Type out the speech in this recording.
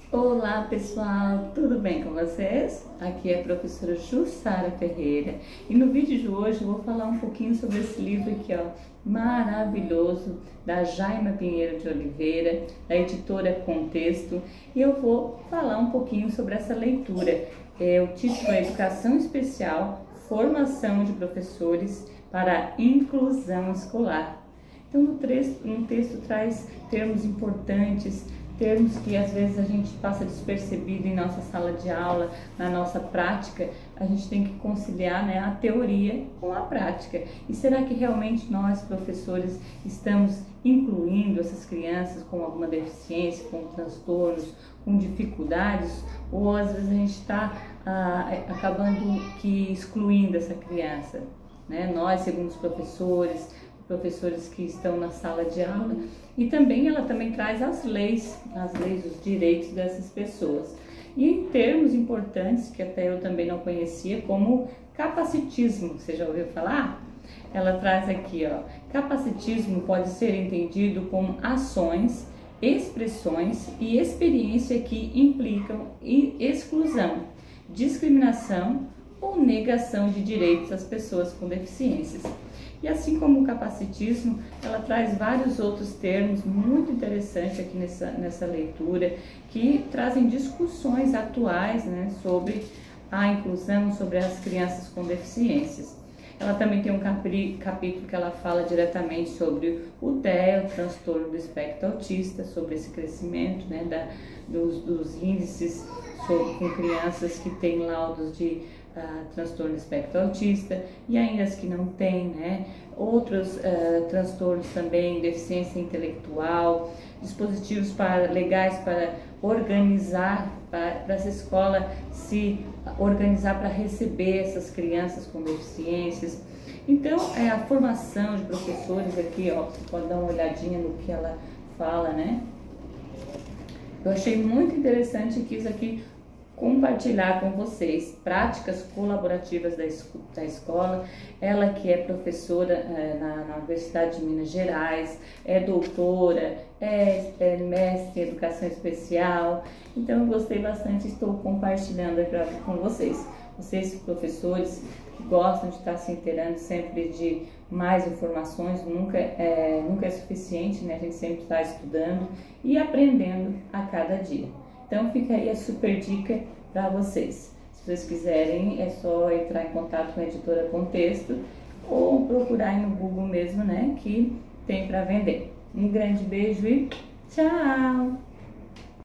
Olá pessoal, tudo bem com vocês? Aqui é a professora Jussara Ferreira e no vídeo de hoje eu vou falar um pouquinho sobre esse livro aqui, ó, maravilhoso, da Jaima Pinheiro de Oliveira, da editora Contexto, e eu vou falar um pouquinho sobre essa leitura. O título é Educação Especial, Formação de Professores para a Inclusão Escolar. Então no texto traz termos importantes, termos que às vezes a gente passa despercebido em nossa sala de aula, na nossa prática. A gente tem que conciliar, né, a teoria com a prática. E será que realmente nós, professores, estamos incluindo essas crianças com alguma deficiência, com transtornos, com dificuldades? Ou às vezes a gente está acabando que excluindo essa criança, né? Nós, segundo os professores que estão na sala de aula, e também ela também traz as leis, os direitos dessas pessoas. E em termos importantes, que até eu também não conhecia, como capacitismo, você já ouviu falar? Ela traz aqui, ó, capacitismo pode ser entendido como ações, expressões e experiência que implicam exclusão, discriminação ou negação de direitos às pessoas com deficiências. E assim como o capacitismo, ela traz vários outros termos muito interessantes aqui nessa leitura, que trazem discussões atuais, né, sobre a inclusão, sobre as crianças com deficiências. Ela também tem um capítulo que ela fala diretamente sobre o TEA, o transtorno do espectro autista, sobre esse crescimento, né, dos índices com crianças que têm laudos de transtorno do espectro autista, e ainda as que não têm, né, outros transtornos também, deficiência intelectual, dispositivos legais para organizar, para essa escola se organizar para receber essas crianças com deficiências. Então, a formação de professores aqui, ó, você pode dar uma olhadinha no que ela fala, né? Eu achei muito interessante que isso aqui compartilhar com vocês práticas colaborativas da escola. Ela que é professora na Universidade de Minas Gerais, é doutora, é mestre em educação especial. Então eu gostei bastante, estou compartilhando aqui com vocês. Vocês, professores, que gostam de estar se inteirando sempre de mais informações, nunca é suficiente, né? A gente sempre está estudando e aprendendo a cada dia. Então fica aí a super dica para vocês. Se vocês quiserem, é só entrar em contato com a editora Contexto ou procurar aí no Google mesmo, né, que tem para vender. Um grande beijo e tchau!